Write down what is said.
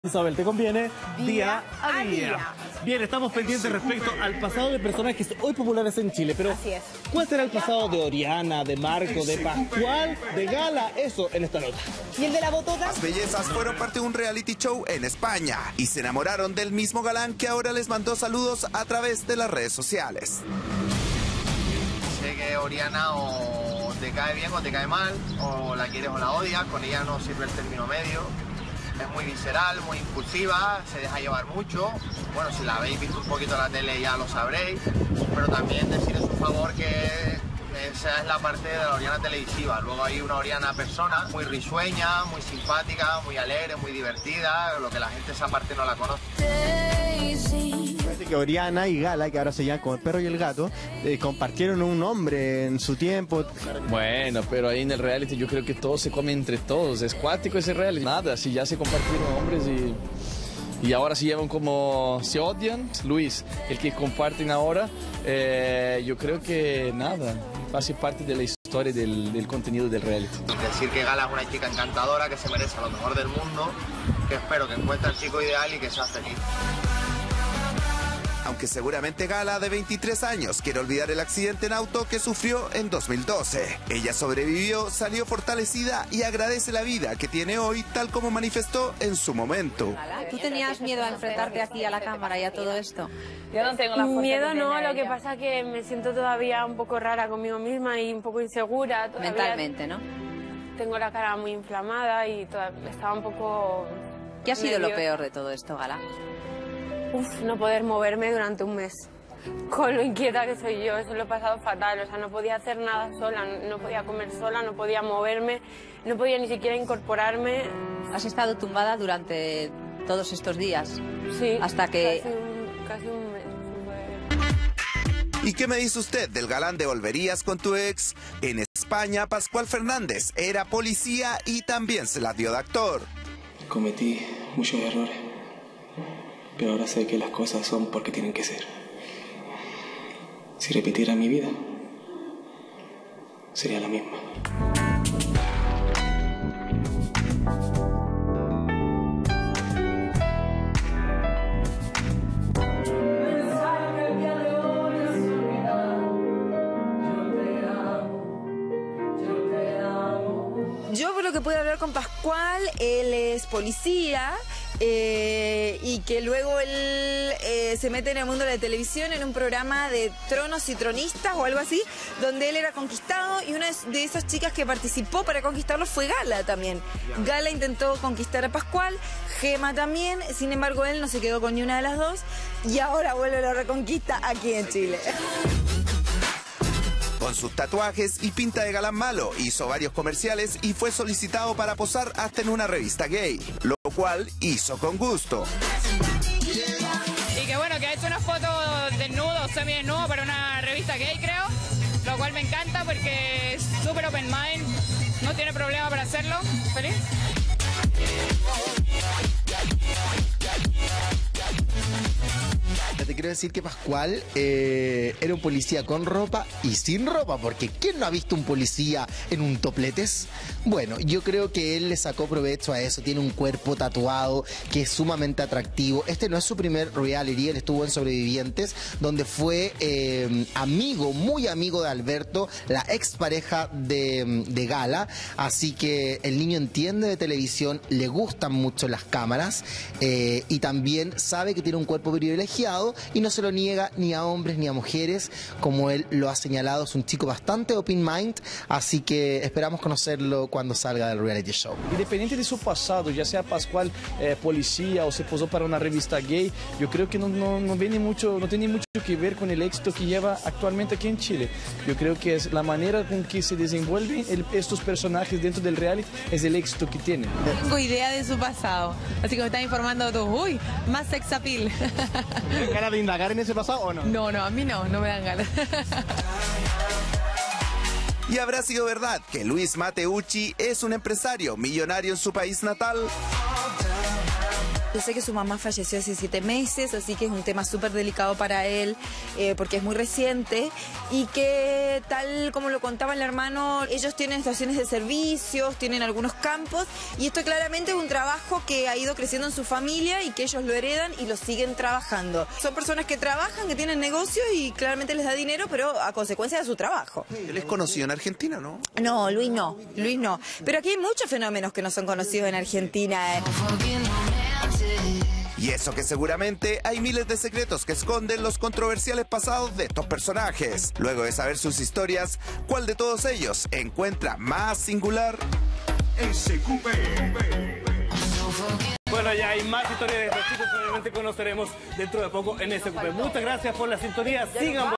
Isabel, ¿te conviene? Día a día. Bien, estamos pendientes respecto al pasado de personajes hoy populares en Chile, pero así es. ¿cuál será el pasado de Oriana, de Marco, de Pascual, de Gala? Eso en esta nota. ¿Y el de la botota? Las bellezas fueron parte de un reality show en España y se enamoraron del mismo galán que ahora les mandó saludos a través de las redes sociales. Sé que Oriana o te cae bien o te cae mal, o la quieres o la odias, con ella no sirve el término medio. Es muy visceral, muy impulsiva, se deja llevar mucho. Bueno, si la habéis visto un poquito en la tele ya lo sabréis, pero también decir en su favor que esa es la parte de la Oriana televisiva. Luego hay una Oriana persona, muy risueña, muy simpática, muy alegre, muy divertida, lo que la gente esa parte no la conoce. Parece que Oriana y Gala, que ahora se llaman como el perro y el gato, compartieron un nombre en su tiempo. Bueno, pero ahí en el reality yo creo que todos se comen entre todos, es cuático ese reality. Nada, si ya se compartieron nombres y ahora se llevan como, se odian. Luis, el que comparten ahora, yo creo que nada, hace parte de la historia del contenido del reality. Decir que Gala es una chica encantadora, que se merece lo mejor del mundo, que espero que encuentre al chico ideal y que sea feliz. Aunque seguramente Gala, de 23 años, quiere olvidar el accidente en auto que sufrió en 2012. Ella sobrevivió, salió fortalecida y agradece la vida que tiene hoy, tal como manifestó en su momento. ¿Tú tenías miedo a enfrentarte aquí a la cámara y a todo esto? Yo no tengo la fuerza miedo, no, lo que pasa es que me siento todavía un poco rara conmigo misma y un poco insegura. Todavía mentalmente, ¿no? Tengo la cara muy inflamada y estaba un poco... ¿Qué ha sido lo peor de todo esto, Gala? No poder moverme durante un mes. Con lo inquieta que soy yo, eso lo he pasado fatal. O sea, no podía hacer nada sola, no podía comer sola, no podía moverme, no podía ni siquiera incorporarme. ¿Has estado tumbada durante todos estos días? Sí, hasta que... casi un mes. ¿Y qué me dice usted del galán de Volverías con tu ex? En España, Pascual Fernández era policía y también se la dio de actor. Cometí muchos errores, pero ahora sé que las cosas son porque tienen que ser. Si repitiera mi vida, sería la misma. Yo por lo que pude hablar con Pascual, él es policía y que luego él se mete en el mundo de la televisión en un programa de tronos y tronistas o algo así, donde él era conquistado y una de esas chicas que participó para conquistarlo fue Gala también. Gala intentó conquistar a Pascual, Gema también, sin embargo él no se quedó con ni una de las dos y ahora vuelve a la reconquista aquí en Chile. Con sus tatuajes y pinta de galán malo, hizo varios comerciales y fue solicitado para posar hasta en una revista gay, lo cual hizo con gusto. Y que bueno, que ha hecho una foto desnudo, semidesnudo para una revista gay, creo, lo cual me encanta porque es súper open mind, no tiene problema para hacerlo. ¿Feliz? Te quiero decir que Pascual era un policía con ropa y sin ropa, porque ¿quién no ha visto un policía en un topletes? Bueno, yo creo que él le sacó provecho a eso, tiene un cuerpo tatuado que es sumamente atractivo. Este no es su primer reality, él estuvo en Sobrevivientes, donde fue amigo, muy amigo de Alberto, la expareja de Gala, así que el niño entiende de televisión, le gustan mucho las cámaras y también sabe que tiene un cuerpo privilegiado y no se lo niega ni a hombres ni a mujeres, como él lo ha señalado. Es un chico bastante open mind, así que esperamos conocerlo cuando salga del reality show. Independiente de su pasado, ya sea Pascual policía o se posó para una revista gay, yo creo que no tiene mucho que ver con el éxito que lleva actualmente aquí en Chile. Yo creo que es la manera con que se desenvuelven estos personajes dentro del reality, es el éxito que tienen. No tengo idea de su pasado, así que me están informando tú. Uy, más sex appeal. ¿Tienes ganas de indagar en ese pasado o no? No, a mí no me dan ganas. ¿Y habrá sido verdad que Luis Mateucci es un empresario millonario en su país natal? Yo sé que su mamá falleció hace 7 meses, así que es un tema súper delicado para él, porque es muy reciente, y que tal como lo contaba el hermano, ellos tienen estaciones de servicios, tienen algunos campos, y esto claramente es un trabajo que ha ido creciendo en su familia y que ellos lo heredan y lo siguen trabajando. Son personas que trabajan, que tienen negocios y claramente les da dinero, pero a consecuencia de su trabajo. Él es conocido en Argentina, ¿no? No, Luis no. Pero aquí hay muchos fenómenos que no son conocidos en Argentina. Y eso que seguramente hay miles de secretos que esconden los controversiales pasados de estos personajes. Luego de saber sus historias, ¿cuál de todos ellos encuentra más singular? SQP. Bueno, ya hay más historias de estos chicos que obviamente conoceremos dentro de poco en SQP. Muchas gracias por la sintonía. Sigan